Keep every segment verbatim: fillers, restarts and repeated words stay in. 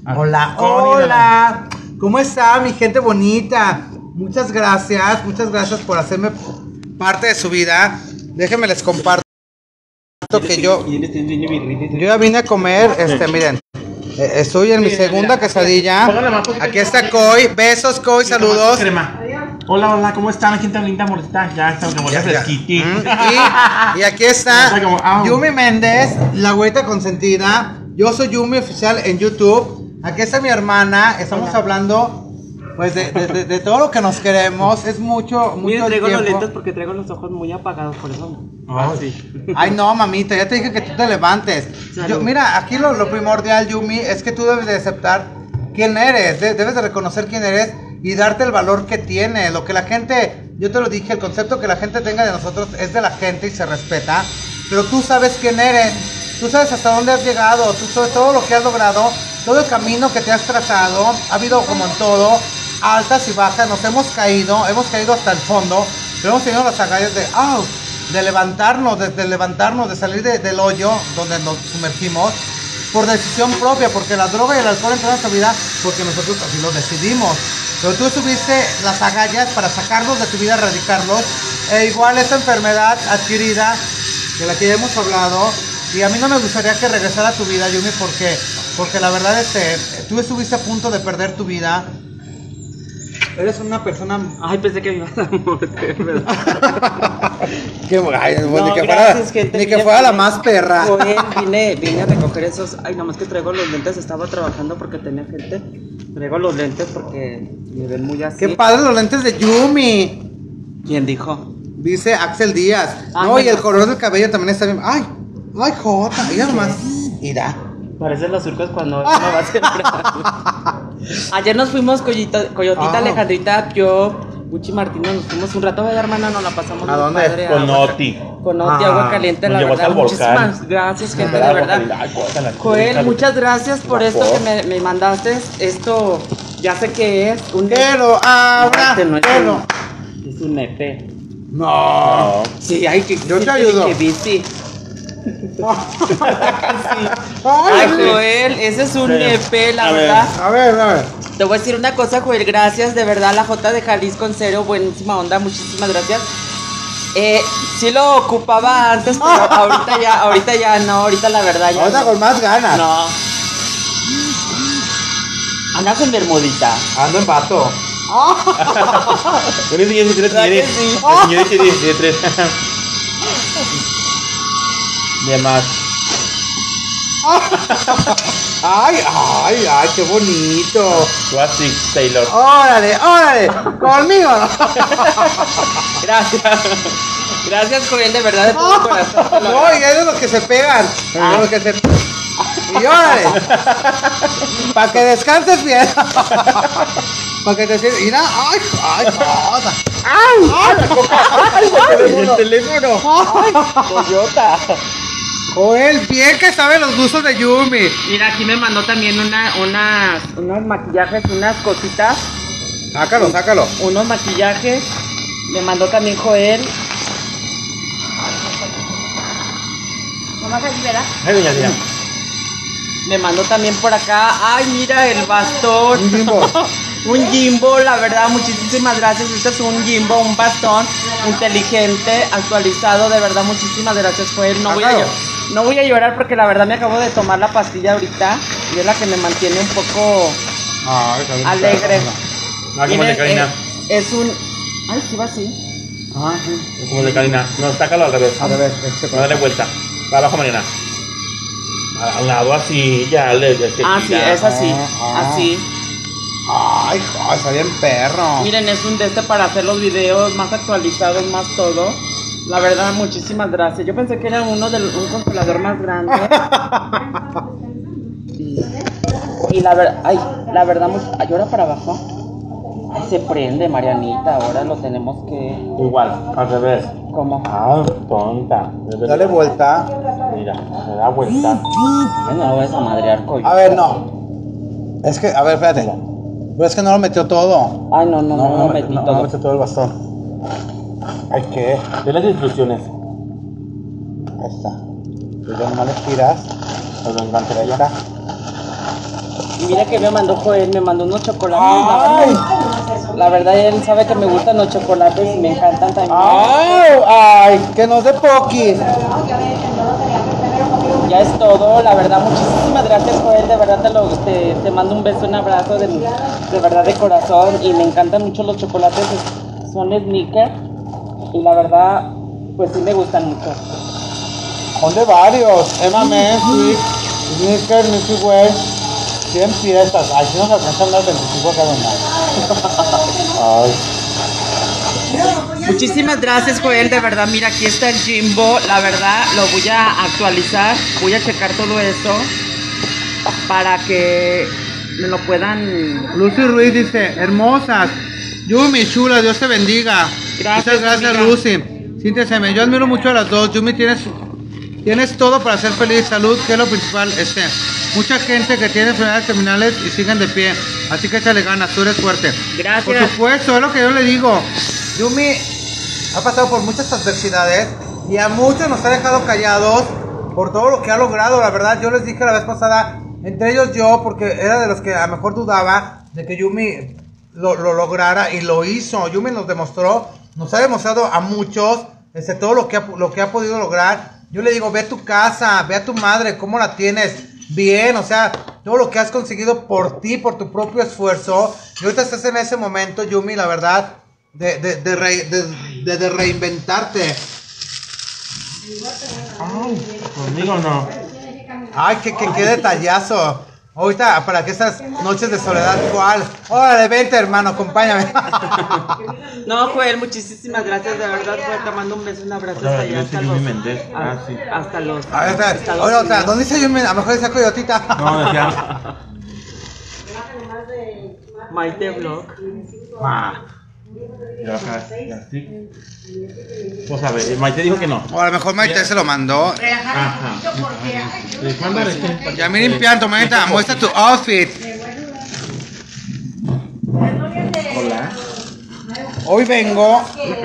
Hola, hola. ¿Cómo está mi gente bonita? Muchas gracias, muchas gracias por hacerme parte de su vida. Déjenme les comparto que yo yo ya vine a comer, este, miren. Estoy en mi segunda quesadilla. Aquí está Coy. Besos, Coy, saludos. Hola, hola, ¿cómo están? Aquí está linda molesta. Ya está como ya fresquiti. Y, y aquí está Yumi Méndez, la güeyita consentida. Yo soy Yumi Oficial en YouTube. Aquí está mi hermana. Estamos hablando pues de, de, de, de todo lo que nos queremos. Es mucho, mucho Miren, traigo tiempo. los lentes porque traigo los ojos muy apagados, por eso. Ah, sí. Ay, no, mamita, ya te dije que tú te levantes. Yo, mira, aquí lo, lo primordial, Yumi, es que tú debes de aceptar quién eres. De, debes de reconocer quién eres y darte el valor que tiene. Lo que la gente, yo te lo dije, el concepto que la gente tenga de nosotros es de la gente y se respeta. Pero tú sabes quién eres. Tú sabes hasta dónde has llegado. Tú sabes todo lo que has logrado. Todo el camino que te has trazado. Ha habido, como en todo, altas y bajas. Nos hemos caído. Hemos caído hasta el fondo. Pero hemos tenido las agallas de... ¡Oh! De levantarnos, de, de levantarnos, de salir de, del hoyo donde nos sumergimos por decisión propia, porque la droga y el alcohol entraron en nuestra vida porque nosotros así lo decidimos. Pero tú tuviste las agallas para sacarlos de tu vida, erradicarlos. E igual esta enfermedad adquirida, de la que ya hemos hablado, y a mí no me gustaría que regresara a tu vida, Yumi, porque, porque la verdad es que tú estuviste a punto de perder tu vida. Eres una persona... Ay, pensé que me ibas a morder, Qué, ay, no, ni que gracias, fuera, gente, ni que fuera la más perra. Joder, vine, vine a recoger esos... Ay, nomás que traigo los lentes, estaba trabajando porque tenía gente. Traigo los lentes porque me ven muy así. Qué padre los lentes de Yumi. ¿Quién dijo? Dice Axel Díaz. Ah, no, y el no. color del cabello también está bien. Ay, ay, Jota, mira nomás. Mira. Parecen los surcos cuando uno va a sembrar. Ayer nos fuimos, Coyota, Coyotita, Ah. Alejandrita, yo, Gucci Martino, nos fuimos un rato, ¿verdad, hermana? Nos la pasamos ¿A muy dónde? padre, Con agua- Noti. Con Noti, Ah. agua caliente, Nos la llevó verdad. hasta el volcán. Muchísimas gracias, gente, de verdad. Joel, muchas gracias por esto que me, me mandaste. Esto, ya sé que es un... Pero ahora, Este no es pero. un- es un E P. No. Sí, ay, que Yo te que- ayudo. que bici. Ay, Ay, Joel, ese es un Sí. E P, la A ver. verdad. a ver, a ver. Te voy a decir una cosa, Joel, gracias, de verdad, la J de Jalisco en cero, buenísima onda, muchísimas gracias. Eh, sí lo ocupaba antes, pero ahorita ya, ahorita ya no, ahorita la verdad ya Ahora no. con más ganas. No. Andas en bermudita. Ando en vato. Una niña de tres ¿Verdad tiene. que sí? La señora tiene de tres. De más. Ay, ay, ay, qué bonito. Classic Taylor. Órale, órale. Conmigo. Gracias. Gracias, Joel, de verdad, de todo corazón. te lo No, y hay de los que se pegan. Ah. De los que se... Y órale. Para que descanses bien. Para que te sientas. Mira, ay, ay, cosa. Ay, ay, la coca. Ay, Y el teléfono. Toyota. Joel, bien que sabe los gustos de Yumi. Mira, aquí me mandó también una, unas, unos maquillajes, unas cositas, Sácalo, sácalo. unos maquillajes. Me mandó también Joel. Mamá, ¿verdad? Ay, doña Tía. Me mandó también por acá. Ay, mira el bastón. Un Jimbo. Un Jimbo, la verdad, muchísimas gracias. Este es un Jimbo, un bastón inteligente, actualizado. De verdad, muchísimas gracias, Joel. No voy a, Sácalo. llo- no voy a llorar porque la verdad me acabo de tomar la pastilla ahorita y es la que me mantiene un poco Ay, está bien. alegre. Ah, como el de Miren, Karina. eh, es un... Ay, sí va así. Ah, Es como el de Karina. No, sácalo al revés. a ver, este No, dale vuelta. Va abajo, Mariana. Al lado así, ya le. le- Ah, sí, es así. Ah, Así. Ay, joder, está bien perro. Miren, es un de este para hacer los videos más actualizados, más todo. La verdad, muchísimas gracias. Yo pensé que era uno de un congelador más grande. y, y la verdad, ay, la verdad, mu- ay, ahora para abajo. Ay, se prende, Marianita. Ahora lo tenemos que. Igual, al revés. ¿Cómo? Ah, tonta. Dale vuelta. Mira, se da vuelta. Ay, no lo vas a madrear, coño. A ver, no. Es que, a ver, espérate. Pero es que no lo metió todo. Ay, no, no, no, no, no, metí no, todo. no metió todo el bastón. Ay, ¿qué? De las instrucciones. Ahí está. Pues ya nomás le tiras. Pero encanta Ahí está. mira que me mandó Joel, me mandó unos chocolates. Ay. La verdad, él sabe que me gustan los chocolates y me encantan también. Ay, ay, que nos dé poquis. Ya es todo, la verdad, muchísimas gracias Joel, de verdad te, lo, te, te mando un beso, un abrazo de, de verdad de corazón y me encantan mucho los chocolates, son Snickers y la verdad, pues sí me gustan mucho. Son de varios, Emma Messi, Snickers, Milky Way, cien fiestas, ay, si nos alcanzan las veinticinco cada una. Ay. Muchísimas gracias Joel, de verdad, mira aquí está el Jimbo, la verdad lo voy a actualizar, voy a checar todo eso para que me lo puedan... Lucy Ruiz dice, hermosas, Yumi, chula, Dios te bendiga. Gracias, muchas gracias amiga. Lucy. Cintia Seme, yo admiro mucho a las dos, Yumi tienes, tienes todo para ser feliz, salud, que es lo principal, este, mucha gente que tiene enfermedades terminales y siguen de pie, así que échale ganas, tú eres fuerte. Gracias. Por supuesto, es lo que yo le digo, Yumi ha pasado por muchas adversidades y a muchos nos ha dejado callados por todo lo que ha logrado, la verdad, yo les dije la vez pasada, entre ellos yo, porque era de los que a lo mejor dudaba de que Yumi lo, lo lograra y lo hizo. Yumi nos demostró, nos ha demostrado a muchos este, todo lo que, ha, lo que ha podido lograr. Yo le digo, ve a tu casa, ve a tu madre, cómo la tienes bien, o sea, todo lo que has conseguido por ti, por tu propio esfuerzo. Y ahorita estás en ese momento, Yumi, la verdad, de, de, de, re, de, de, de reinventarte. Ay, conmigo no. Ay, qué, qué, qué detallazo. Ahorita, para que estas noches de soledad, ¿cuál? Órale, vente, hermano, acompáñame. No, Joel, muchísimas gracias, de verdad, Joel, te mando un beso, un abrazo hasta allá, hasta los... Ah, sí. Hasta los... A ver, hasta espera, los ahora otra, niños. ¿dónde dice Yumi? A lo mejor dice Coyotita. No, decía. Maite Vlog. Ah. Ya, acá, ya, sí. Pues a ver, Maite dijo que no. O a lo mejor Maite se lo mandó. Ajá. Mándale. Ya me limpiando, manita, muestra tu outfit. Hola. Hoy vengo,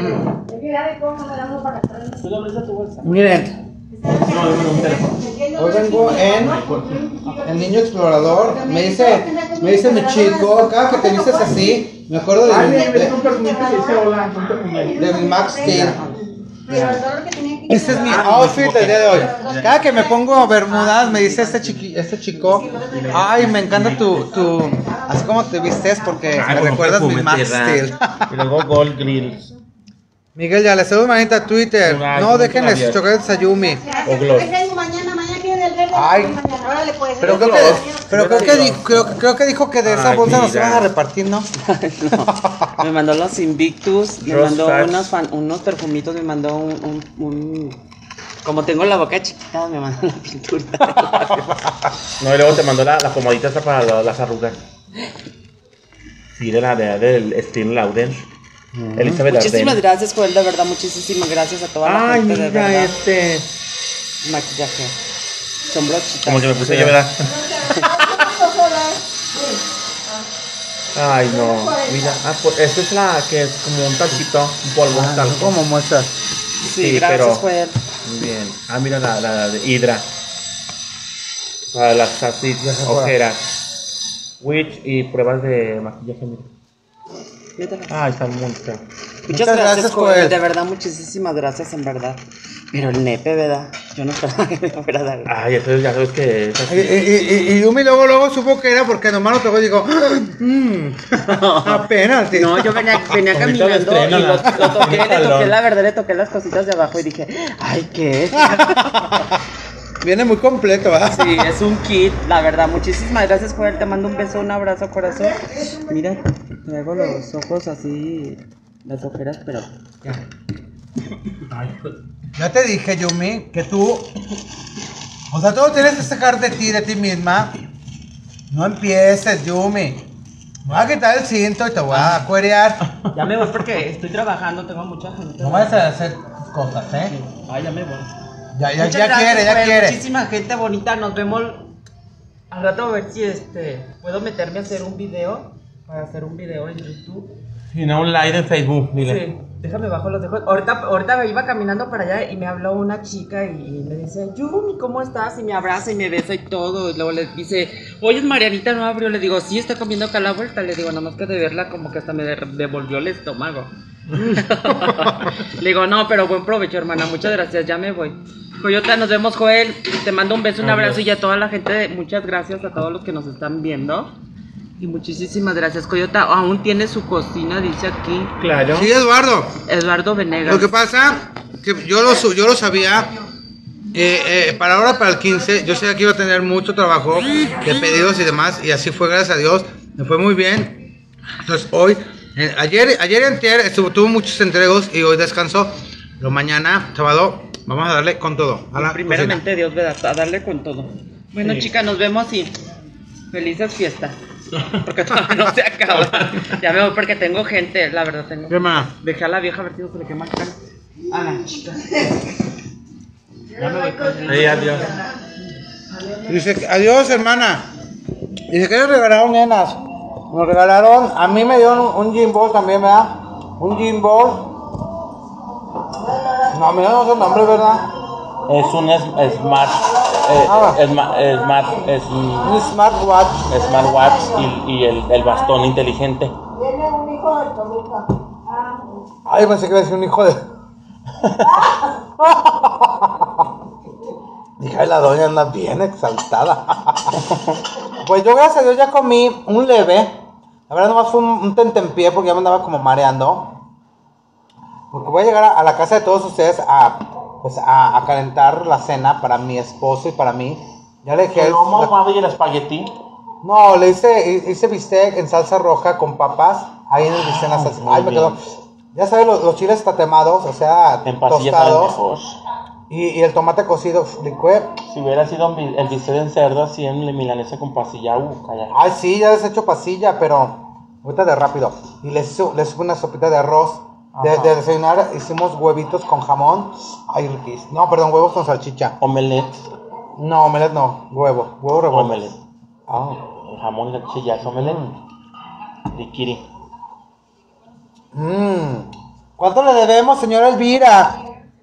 miren, No, déjame un teléfono. hoy vengo en El Niño Explorador. Me dice, me dice mi chico, cada que te vistes así, me acuerdo de, mi- de, de mi Max Steel. Este es mi outfit del día de hoy. Cada que me pongo bermudas, me dice este chiqui, este chico, ay, me encanta tu, tu, así como te vistes porque me recuerdas mi Max Steel. Y luego Gold Grills. Miguel, ya le saludo manita a Twitter. Ay, No ¿cómo dejen todavía? sus chocolates a Yumi. O Gloss. Mañana, mañana quiere el verde. Ay. Órale, pues. Pero creo que, pero creo que, di- creo, creo que dijo que de esa Ay, bolsa nos mira. iban a repartir, ¿no? No, me mandó los Invictus, me Rose mandó Facts. unos, fan- unos perfumitos, me mandó un, un, un- Como tengo la boca chiquita, me mandó la pintura. No, y luego te mandó la, la pomadita esta para la- las arrugas. Sí, de la de, del Steel Lauder. Elizabeth Muchísimas Arden. gracias, Joel, de verdad, muchísimas gracias a toda la Ay, gente, de mira verdad. este. Maquillaje. Son brochitas. Como que me puse yo, ¿verdad? Ay, no. Mira, ah, pues esta es la que es como un talquito, un polvo, un talco. ¿Cómo muestras? Sí, sí, gracias, pero- Joel. Muy bien. Ah, mira la, la de Hydra. Para las así, se fue. ojeras. Witch y pruebas de maquillaje, mira. Métela. Ah, está muy feo. Muchas, Muchas gracias, gracias, Joel. Joel. De verdad, muchísimas gracias, en verdad. Pero el nepe, ¿verdad? Yo no esperaba que me fuera a dar. Ay, entonces ya sabes que es Y, así. y, y, y Yumi luego, luego supo que era porque nomás lo tocó y digo, mmm, apenas. Sí. No, yo venía, venía Ahorita lo caminando estreno, y lo, la- lo toqué, el le toqué, talón. la verdad, le toqué las cositas de abajo y dije, ay, ¿qué es? Viene muy completo, ¿verdad? Sí, es un kit, la verdad. Muchísimas gracias, Joel. Te mando un beso, un abrazo, corazón. Mira, traigo los ojos así, las ojeras, pero ya. Ya te dije, Yumi, que tú, o sea, todo tienes que sacar de ti, de ti misma. No empieces, Yumi. Me voy a quitar el cinto y te voy a cuerear. Ya me voy porque estoy trabajando, tengo mucha gente. No vayas a hacer tus cosas, ¿eh? Ay, ya me voy. Ya, ya, Muchas ya gracias, quiere, ya Joel. quiere. Muchísima gente bonita, nos vemos al rato a ver si este puedo meterme a hacer un video, para hacer un video en YouTube. Y no un live en Facebook, dile. Sí, déjame bajo los dejo. Ahorita, ahorita me iba caminando para allá y me habló una chica y, y me dice, Yumi, ¿cómo estás? Y me abraza y me besa y todo. Y luego le dice, Oye, Marianita no abrió, le digo, sí, está comiendo acá a la vuelta. Le digo, nada más que de verla como que hasta me de- devolvió el estómago. Le digo, no, pero buen provecho, hermana, muchas gracias, ya me voy. Coyota, nos vemos, Joel. Te mando un beso, un abrazo y a toda la gente, muchas gracias a todos los que nos están viendo. Y muchísimas gracias, Coyota. Aún tiene su cocina, dice aquí. Claro. Sí, Eduardo. Eduardo Venegas. Lo que pasa que yo lo, su- yo lo sabía. Eh, eh, para ahora, para el quince, yo sabía que iba a tener mucho trabajo de pedidos y demás. Y así fue, gracias a Dios. Me fue muy bien. Entonces, hoy, eh, ayer, ayer y antier estuvo, tuvo muchos entregos y hoy descansó. Pero mañana, sábado, vamos a darle con todo. A la Primeramente, cocina. Dios, ¿verdad? A darle con todo. Bueno, Sí. chicas, nos vemos y felices fiestas. Porque todavía no se acaba. Ya me voy porque tengo gente, la verdad tengo. ¿Qué, hermana? Dejé a la vieja a ver si no se le quema el cara. A la chica. Ya me voy con Sí, adiós. Dice, adiós, hermana. Dice que nos regalaron nenas. Nos regalaron, a mí me dieron un, un gym ball también, ¿verdad? Un gym ball. No, mira, no sé el nombre, ¿verdad? Es un es- smart. Eh, Ah. esma- smart. Es un Un smartwatch. smartwatch y, y el, el bastón inteligente. Ay, pensé que iba a decir un hijo de. Dije, ay, la doña anda bien exaltada. Pues yo, gracias a Dios, ya comí un leve. La verdad, nomás fue un, un tentempié porque ya me andaba como mareando. Porque voy a llegar a, a la casa de todos ustedes a, pues, a, a calentar la cena para mi esposo y para mí. Ya le dije. El lomo la- ahumado y el espagueti. No, le hice, hice bistec en salsa roja con papas. Ahí en el bistec en la salsa. Muy Ay, me bien. quedó. Ya sabes, los, los chiles tatemados, o sea, En pasilla sabe tostados. mejor. Y, y el tomate cocido, licué. Si hubiera sido mi- el bistec en cerdo así en milanesa con pasilla, uh, calla. Ay, sí, ya les he hecho pasilla, pero ahorita de rápido. Y les hice, les hice una sopita de arroz. De, Ajá. de desayunar hicimos huevitos con jamón. Ay, riquísimo. No, perdón, huevos con salchicha. Omelette. No, omelette no, huevo, huevo revuelto. Omelette. Ah. El jamón y la chilla es omelette. Riquiri. Mm. ¿Cuánto le debemos, señora Elvira?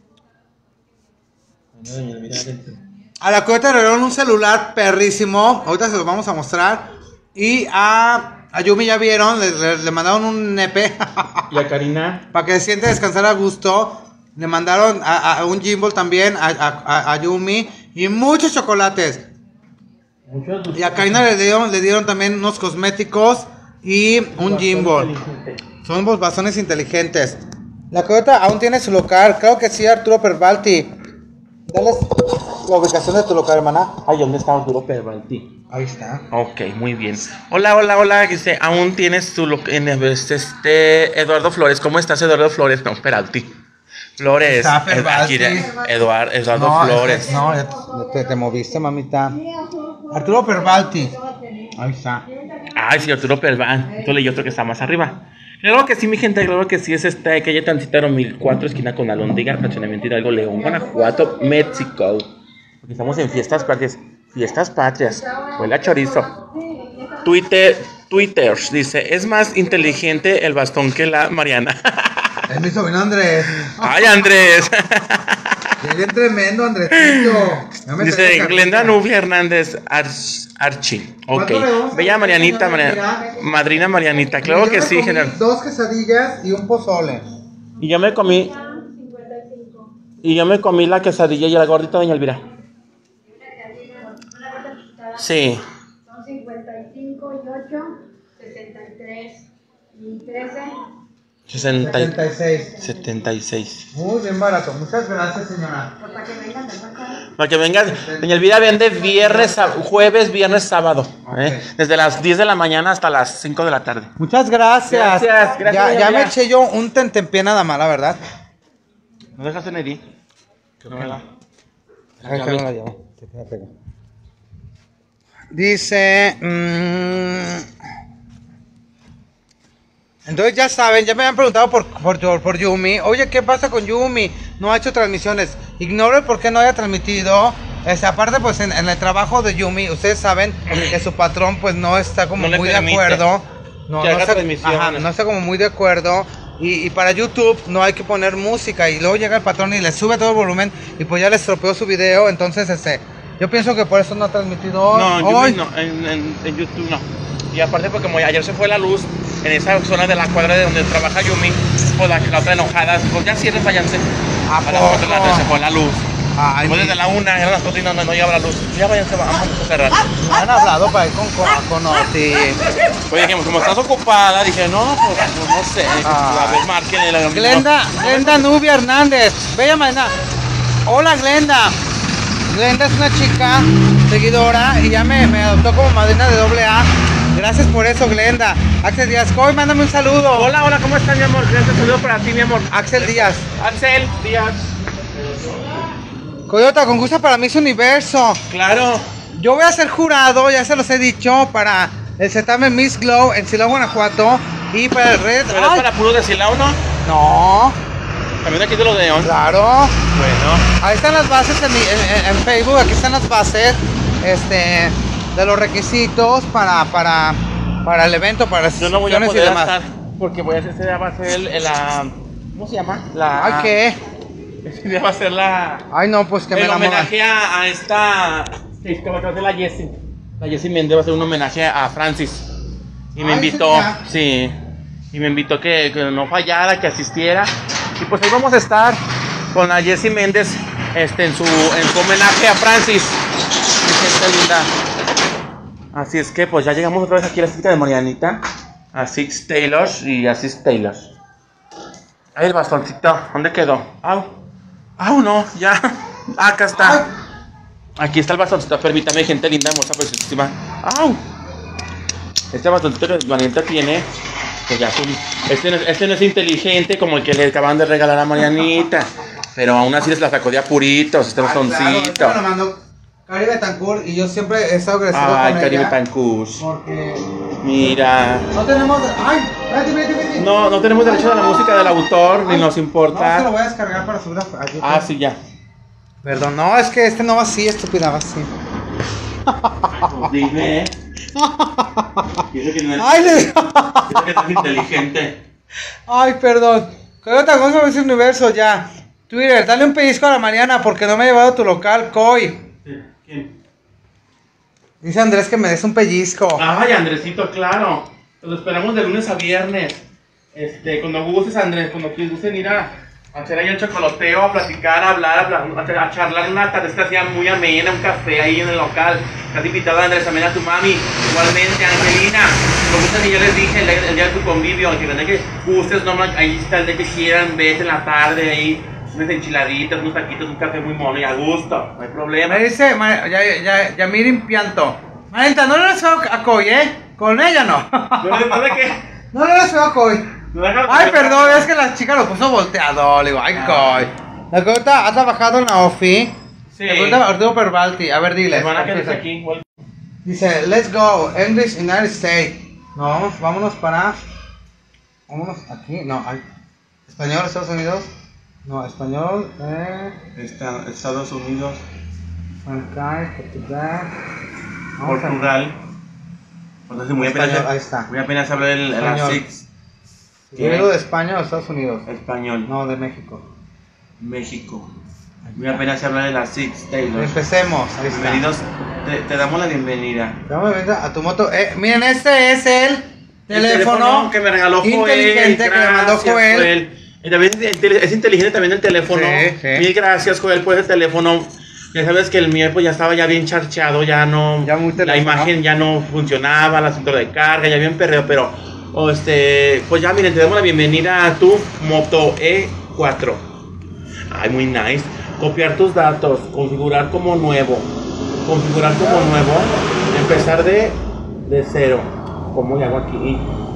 A la cuenta le dieron un celular perrísimo. Ahorita se los vamos a mostrar. Y a, a Yumi ya vieron, le, le- le mandaron un nepe Y a Karina. para que se siente descansar a gusto. Le mandaron a, a un gimbal también a, a- a- a Yumi. Y muchos chocolates. Y a Karina le dieron, le dieron también unos cosméticos y un gimbal. Son los bastones inteligentes. La Coyota aún tiene su local. Creo que sí, Arturo Perbalti. Dale la ubicación de tu local, hermana. Ay, ¿dónde está Arturo Perbalti? Ahí está. Ok, muy bien. Hola, hola, hola. Dice, aún tienes tu lo- en este Eduardo Flores. ¿Cómo estás, Eduardo Flores? No, Peralti. Flores. Está Ed- Perbalti. aquí, Eduard, Eduardo No, Flores. este- no, ya te, te moviste, mamita. Arturo Perbalti. Ahí está. Ay, sí, Arturo Perbalti. Tú leí otro que está más arriba. Claro que sí, mi gente, claro que sí, es esta calle Transitero mil cuatro, esquina con Alhóndiga, fraccionamiento Hidalgo, León, Guanajuato, México. Porque estamos en fiestas patrias. Fiestas patrias. Huele a chorizo. Twitter, Twitter dice, es más inteligente el bastón que la Mariana. Es mi sobrino Andrés. Ay, Andrés. Es bien tremendo, Andresito. Ya me Dice trae Glenda cartita. Nubia Hernández Arch- Archie. Ok. ¿Cuánto le vamos a Bella dar, Marianita, señora Maria- Elvira? madrina Marianita. Claro Yo que me sí, comí general. Dos quesadillas y un pozole. Y yo me comí. Y yo me comí la quesadilla y la gordita, doña Elvira. Sí. Son cincuenta y cinco y ocho, sesenta y tres y trece. sesenta y- setenta y seis. setenta y seis. Muy bien barato. Muchas gracias, señora. Pues para que vengan de acá. Para que vengas. Doña Elvira vende viernes, sá- jueves, viernes, sábado. ¿eh? Desde las diez de la mañana hasta las cinco de la tarde. Muchas gracias. Gracias, gracias, Ya, ya doña me Elvira. eché yo un tentempié nada más, la verdad. ¿No dejas en Edi? No, ¿verdad? Ay, que no la llevo. Se queda pegado. Dice. mm, entonces ya saben, ya me habían preguntado por, por, por Yumi. Oye, ¿qué pasa con Yumi? No ha hecho transmisiones. Ignoro el por qué no haya transmitido. Este, aparte, pues en, en el trabajo de Yumi, ustedes saben que su patrón pues no está como No le muy de permite acuerdo. No, que no haga está, transmisiones. ajá, no está como muy de acuerdo. Y, y para YouTube no hay que poner música. Y luego llega el patrón y le sube todo el volumen. Y pues ya le estropeó su video. Entonces, este, Yo pienso que por eso no ha transmitido hoy. No, en hoy. YouTube no, en, en, en YouTube no. Y aparte porque como ayer se fue la luz en esa zona de la cuadra de donde trabaja Yumi, pues la, la otra enojada, pues ya cierren, váyanse. ¿A A las cuatro de la tarde se fue la luz. Ay, Después desde la una, eran las cuatro y no, no, no llegaba la luz. Ya váyanse, vamos a cerrar. me han hablado para ir con, con, con Oti. Oye, dijimos, como estás ocupada, dije, no, pues no, no sé. Ah. A ver, márquenle la Glenda, Glenda Nubia Hernández. Bella mañana. Hola Glenda. Glenda es una chica seguidora y ya me, me adoptó como madrina de doble A. Gracias por eso, Glenda. Axel Díaz Coy, mándame un saludo. Hola, hola, ¿cómo estás, mi amor? Gracias, saludo para ti, mi amor. Axel Díaz. Axel Díaz. Coyota, con gusto para Miss Universo. Claro. Yo voy a ser jurado, ya se los he dicho, para el certamen Miss Glow en Silao, Guanajuato. Y para el Red. ¿Pero es para puro de Silao, no? No, También aquí de los de León. claro. Bueno. Ahí están las bases en, mi- en- en Facebook, aquí están las bases este, de los requisitos para, para, para el evento, para las Yo no voy a inscripciones y poder demás. estar porque voy a hacer, ese día va a ser el, el, la... ¿Cómo se llama? La... Ay, ¿qué? Ese día va a ser la... Ay, no, pues que me el la muevan. homenaje a, a esta... Sí, que va a ser la Jessie. La Jessie Méndez va a hacer un homenaje a Francis. Y me Ay, invitó, ese día. sí. Y me invitó que, que no fallara, que asistiera. Y pues ahí vamos a estar con la Jessie Méndez este, en, su, en su homenaje a Francis. Mi gente linda. Así es que pues ya llegamos otra vez aquí a la cita de Marianita. A Six Taylors y a Six Taylors. Ahí el bastoncito, ¿dónde quedó? Au. Au, no, ya. Acá está. Aquí está el bastoncito, permítame, gente linda, hermosa, preciosísima. Au. Este bastoncito que Marianita tiene, pues ya es un- este, no, es- este no es inteligente como el que le acaban de regalar a Marianita. Pero aún así les la sacó de apuritos, este Ay, claro, bastoncito. este me lo mandó Cari Betancourt y yo siempre he estado agradecido Ay, con Caribe ella. Tancus. Porque Mira. no tenemos... Ay, vete, vete, vete. No, no tenemos derecho a la música del autor, ni Ay, nos No, se lo importa. voy a descargar para subir a a YouTube. Ah, sí, ya. Perdón, no, es que este no va así, estúpida, va así. Pues dime. Dice que no es, Ay, le... dice que no es inteligente. Ay, perdón. Coyota, vamos a ver ese universo ya. Twitter, dale un pellizco a la Mariana porque no me he llevado a tu local, Coy. ¿Quién? Dice Andrés que me des un pellizco. Ay, Andresito, claro. Lo esperamos de lunes a viernes. Este, cuando gustes, Andrés, cuando quieras gusten ir a, a hacer ahí el chocoloteo, a platicar, a hablar, a, pla- a charlar una tarde que hacía muy amena, un café ahí en el local. Estás invitado, Andrés, también a tu mami. Igualmente, Angelina. Como gustan, y ya les dije el, día- el día de tu convivio, que el día que gustes, no, ahí está el día que quieran, vete en la tarde ahí. Unas enchiladitas, unos taquitos, un café muy mono y a gusto, no hay problema. Me dice, Ma- ya, ya, ya, miren pianto. Mariana, no le des feo a Coy, ¿eh? Con ella no. ¿No le pasa qué? No le des feo a Coy. ¿No deja- Ay, perdón, es que la chica lo puso volteado. Le digo, ay, Coy. La Coyota ha trabajado en la O F I. Sí. Le pregunta a Arturo Perbalti. A ver, dile. Hermana, que dice aquí. igual- Dice, let's go, English United States. No, vamos, vámonos para. Vámonos aquí. No, ay. Español, Estados Unidos. No, español. Eh. Está- Estados Unidos, Francais, Portugal. Vamos a- Portugal. Entonces muy Español, apenas, ahí está. muy apenas habla el, el Español. Six. Yo digo de España o Estados Unidos. Español. No, de México. México. Muy apenas se habla de la Six Taylor. Empecemos. Ahí está. Bienvenidos, te, te damos la bienvenida. Te damos la bienvenida a tu moto. Eh, miren, este es el El teléfono, que me regaló Joel. inteligente que me mandó Gracias, Joel. Y también es inte- es inteligente también el teléfono. Sí, sí. Mil gracias, Joel, por ese teléfono. Ya sabes que el mío pues ya estaba ya bien charcheado, ya no, Ya muy la teléfono. imagen ya no funcionaba, el asunto de carga, ya bien perreo, pero o este, pues ya miren, te damos la bienvenida a tu Moto E cuatro. Ay, muy nice. Copiar tus datos, configurar como nuevo, configurar como nuevo, empezar de, de cero. ¿Cómo le hago aquí?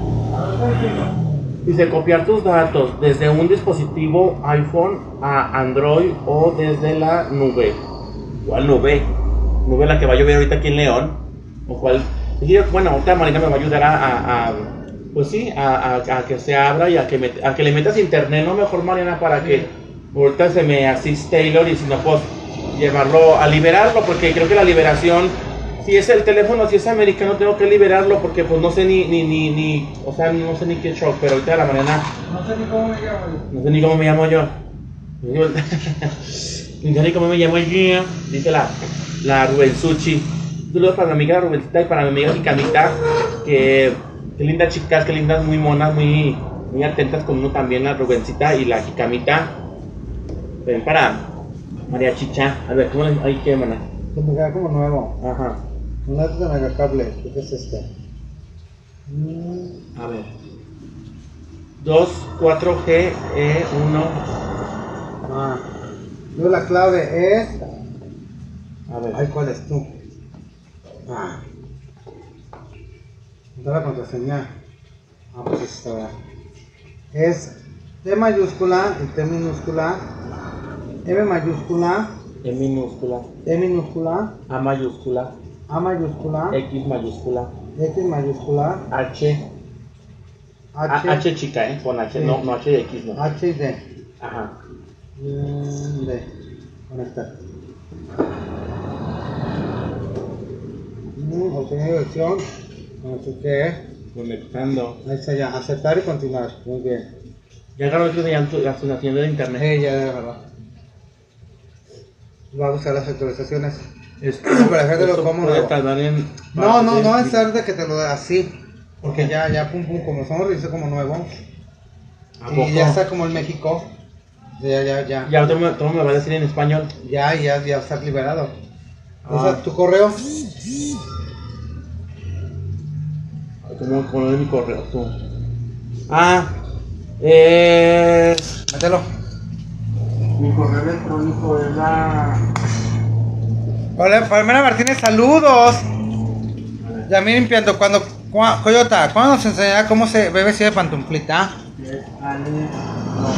Dice copiar tus datos desde un dispositivo iPhone a Android o desde la nube. ¿Cuál nube? Nube la que va a llover ahorita aquí en León. ¿O cuál? Dije, bueno, ahorita Marina me va a ayudar a, a, a pues sí, a, a, a que se abra y a que, me, a que le metas internet, ¿no? Mejor, Mariana, para que ahorita se me asiste Taylor y si no, pues llevarlo a liberarlo, porque creo que la liberación, si es el teléfono, si es americano, tengo que liberarlo porque pues no sé ni, ni, ni, ni o sea, no sé ni qué shock, pero ahorita a la mañana, No sé ni cómo me llamo yo. no sé ni cómo me llamo yo. No sé ni cómo me llamo yo, dice la la Rubensuchi. Saludos para mi amiga Rubencita y para mi amiga Jicamita, que, que lindas chicas, que lindas, muy monas, muy, muy atentas con uno también, la Rubencita y la Jicamita. Ven para María Chicha, a ver, ¿cómo le hay que maná? Se me queda como nuevo. Ajá. Un dato de megacable, ¿qué es este? Mm. A ver. dos, cuatro G, E, uno. Ah. Yo la clave es. A ver. Ay, ¿cuál es tú? Ah. Da la contraseña. Ah, pues esta verdad. Es T mayúscula y T minúscula, M mayúscula, E minúscula, E minúscula, A mayúscula, A mayúscula, X mayúscula, X mayúscula, H. H, A- H chica, ¿eh? Con H, Sí. no, no H y X, no. H y D. Ajá. Mm, D. Conectar. Mm, obtener dirección. No sé qué es. Conectando. Ahí está ya. Aceptar y continuar. Muy bien. Ya agarró el de actualización de internet. Sí, ya de verdad. Va a buscar las actualizaciones. Esto, Para dejar lo esto cómodo. puede tardar en... No, no, no es ser de que te lo dé así. Porque ya, ya, pum, pum, como somos revisé como nuevo. ¿A Y poco? ya está como en México. Ya, ya, ya. Ya todo me, todo me lo va a decir en español. Ya, ya, ya está liberado. Ah. O sea, tu correo. Como, como de mi correo, tú. Ah, eh... Mételo. Mi correo electrónico es la... Hola, Palmera Martínez, saludos. Ya me limpiando. Cuando, cua- Coyota, ¿cuándo nos enseñará cómo se bebe si de pantuflita? Es Ale... No.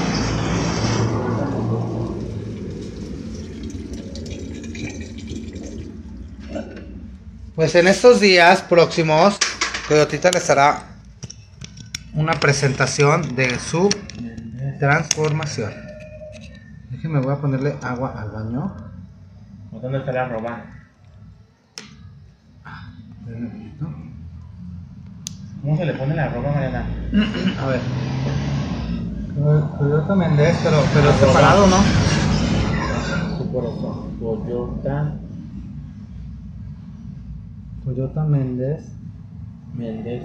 Pues en estos días próximos, Coyotita les hará una presentación de su transformación. Déjenme, voy a ponerle agua al baño. ¿Dónde está la arroba? ¿Cómo se le pone la arroba, Mariana? A ver. Coyota Méndez, pero, pero separado, ¿no? Su corazón. Toyota Coyota Méndez. Méndez.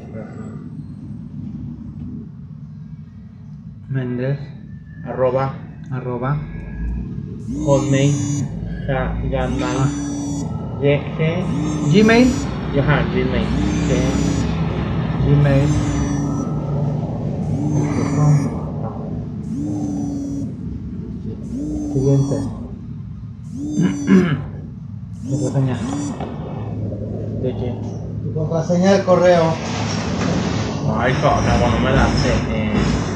Méndez. Arroba. Arroba. Hotmail. Ja, Gmail. G. G. Gmail. Ajá, Gmail. G. Gmail. Siguiente. Contraseña. ¿De qué? Tu contraseña del correo. Ay, cosa, bueno, me la sé. Eh.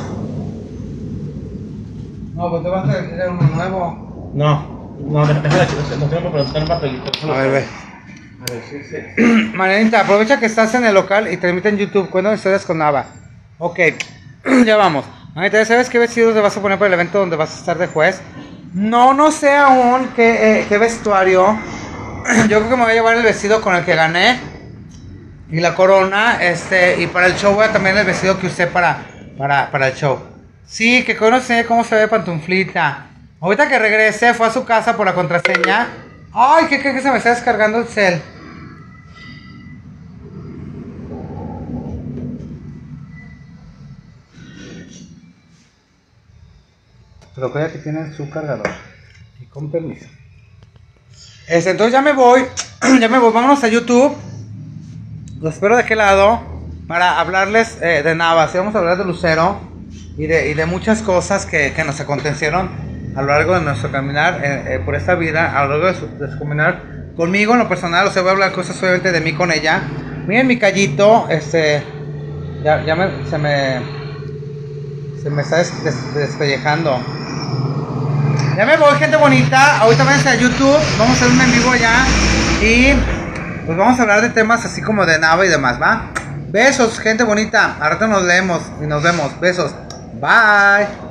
No, pues te vas a crear uno nuevo. No, no, déjala, no tengo que preguntar un papelito. A ver, ve. A ver, sí, sí. Marianita, aprovecha que estás en el local y transmite en YouTube. Cuéntame historias con Nava. Ok, ya vamos. Marianita, ¿ya sabes qué vestido te vas a poner para el evento donde vas a estar de juez? No, no sé aún qué, eh, qué vestuario. Yo creo que me voy a llevar el vestido con el que gané y la corona, este, y para el show voy a también el vestido que usé para, para, para el show. Sí, que conoce cómo se ve pantuflita. Ahorita que regresé fue a su casa por la contraseña. Ay, ¿qué crees que se me está descargando el cel? Pero creo que tiene su cargador. Y con permiso. Este, entonces ya me voy. Ya me voy. Vámonos a YouTube. Los espero de aquel lado. Para hablarles eh, de Nava. Sí, vamos a hablar de Lucero. Y de, y de muchas cosas que, que nos acontecieron a lo largo de nuestro caminar eh, eh, por esta vida. A lo largo de su, de su caminar conmigo en lo personal. O sea, voy a hablar cosas obviamente de mí con ella. Miren mi callito. Este. Ya, ya me, se me. Se me está des, des, despellejando. Ya me voy, gente bonita. Ahorita váyanse a YouTube. Vamos a hacer un en vivo ya. Y pues vamos a hablar de temas así como de Nava y demás, ¿va? Besos, gente bonita. Ahorita nos leemos y nos vemos. Besos. Bye.